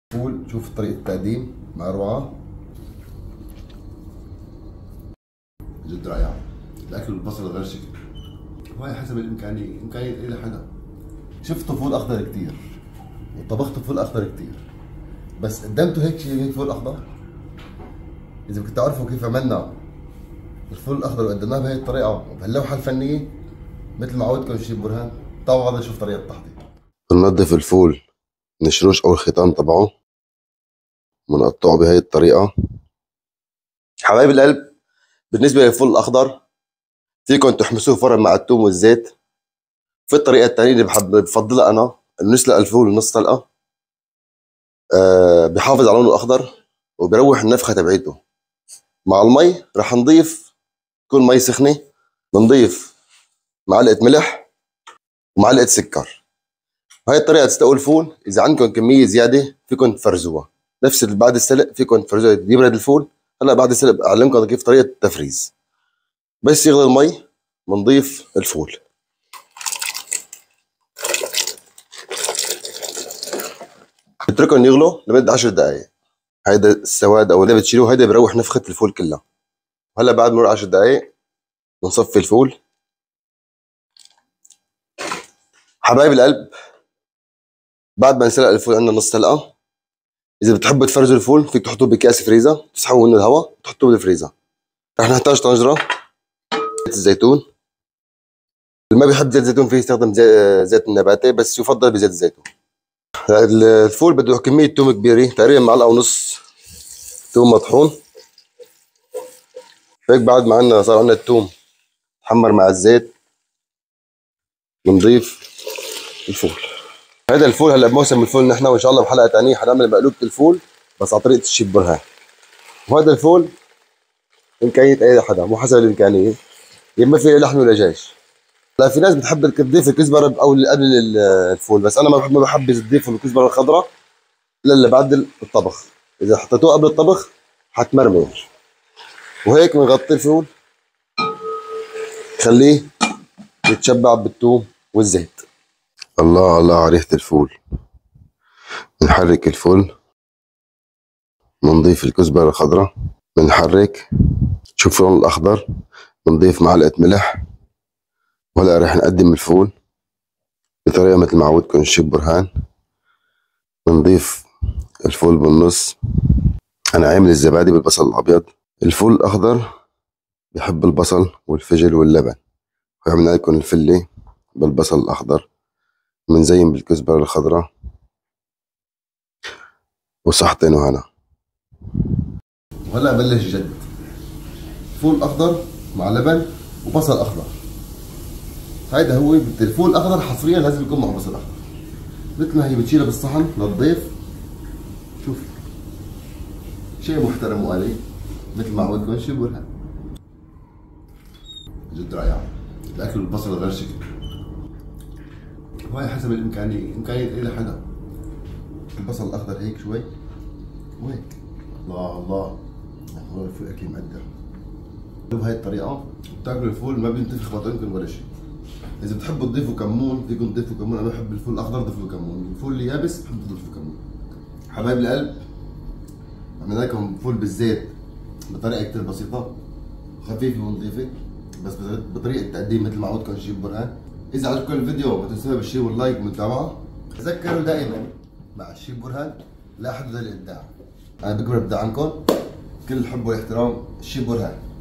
فول. شوف طريقة التقديم مع روعة جد رائعة. الأكل بالبصل غير شكل، وهي حسب الإمكانية، إمكانية أي حدا. شفته فول أخضر كتير وطبخته فول أخضر كتير، بس قدمته هيك شيء هيك فول أخضر. إذا بدك تعرفوا كيف عملنا الفول الأخضر وقدمناه بهي الطريقة وبهاللوحة الفنية مثل ما عودتكم الشيف برهان، تعالوا هذا نشوف طريقة التحضير. بننظف الفول من الشروش أو الخيطان تبعه، بنقطعه بهي الطريقة. حبايب القلب، بالنسبة للفول الأخضر فيكم تحمسوه فرن مع الثوم والزيت. في الطريقة الثانية اللي بفضلها أنا، إنه نسلق الفول نص سلقة، بحافظ على لونه الأخضر وبروح النفخة تبعيته. مع المي رح نضيف، تكون مي سخنة، بنضيف معلقة ملح ومعلقة سكر. هاي الطريقة تسلقوا الفول، إذا عندكم كمية زيادة فيكم تفرزوها، نفس بعد السلق فيكم تفرزوها يبرد الفول. هلا بعد السلق أعلمكم كيف طريقة التفريز. بس يغلي المي بنضيف الفول، نتركهم يغلوا لمدة 10 دقايق. هيدا السواد او اللي بتشيلوه هيدا بروح نفخة الفول كلها. هلا بعد مرور 10 دقايق بنصفي الفول. حبايب القلب، بعد ما نسلق الفول عندنا نص سلقة، إذا بتحبوا تفرزوا الفول فيك تحطوه بكاس فريزر، تسحبوا منه الهواء وتحطوه بالفريزر. رح نحتاج طنجرة، زيت الزيتون. اللي ما بيحب زيت الزيتون فيه يستخدم زيت النباتي، بس يفضل بزيت الزيتون. الفول بده كمية توم كبيرة، تقريبا معلقة ونص توم مطحون. هيك بعد ما صار عندنا التوم تحمر مع الزيت بنضيف الفول. هذا الفول هلا بموسم الفول نحن، وان شاء الله بحلقه ثانيه حنعمل مقلوبه الفول بس على طريقه الشيف برهان. وهذا الفول امكانيه اي حدا، مو حسب الامكانيه، يا اما في لحم ولا دجاج. لا، في ناس بتحب تضيف الكزبره او قبل الفول، بس انا ما بحب تضيف الكزبره الخضراء الا بعد الطبخ. اذا حطيتوه قبل الطبخ حتمرمر. وهيك بنغطي الفول، خليه يتشبع بالثوم والزيت. الله الله على ريحه الفول. بنحرك الفول، بنضيف الكزبره الخضراء، بنحرك، شوف اللون الاخضر، بنضيف معلقه ملح. وهلا رح نقدم الفول بطريقه مثل ما عودكم الشيف برهان. بنضيف الفول بالنص. انا عامل الزبادي بالبصل الابيض. الفول الاخضر بحب البصل والفجل واللبن، وعملنا لكم الفله بالبصل الاخضر، بنزين بالكزبره الخضراء وصحتين وهنا. وهلا بلش جد. فول اخضر مع لبن وبصل اخضر. هيدا هو الفول الاخضر حصريا لازم يكون مع بصل اخضر. مثل ما هي بتشيلها بالصحن للضيف. شوف، شيء محترم وآلي مثل ما عودكم شيف برهان. جد رائعة. الأكل بالبصل غير شكل، وهي حسب الإمكانية، إمكانية أي حدا. البصل الأخضر هيك شوي وهيك. الله الله، هو الفول أكل مقدر. بهاي الطريقة بتاكلوا الفول ما بينتفخ بطنكم ولا شيء. إذا بتحبوا تضيفوا كمون فيكم تضيفوا كمون، أنا بحب الفول الأخضر ضيفوا كمون، الفول اللي يابس بحب تضيفوا كمون. حبايب القلب، عملنا لكم فول بالزيت بطريقة كتير بسيطة، خفيفة ونظيفة، بس بطريقة تقديم مثل ما عودكم الشيف برهان. إذا عجبكم الفيديو ما تنسوا بالشير واللايك والمتابعة. تذكروا دائما مع الشيف برهان لا حدود للإبداع. أنا بكبر بدعمكم. كل الحب والاحترام، الشيف برهان.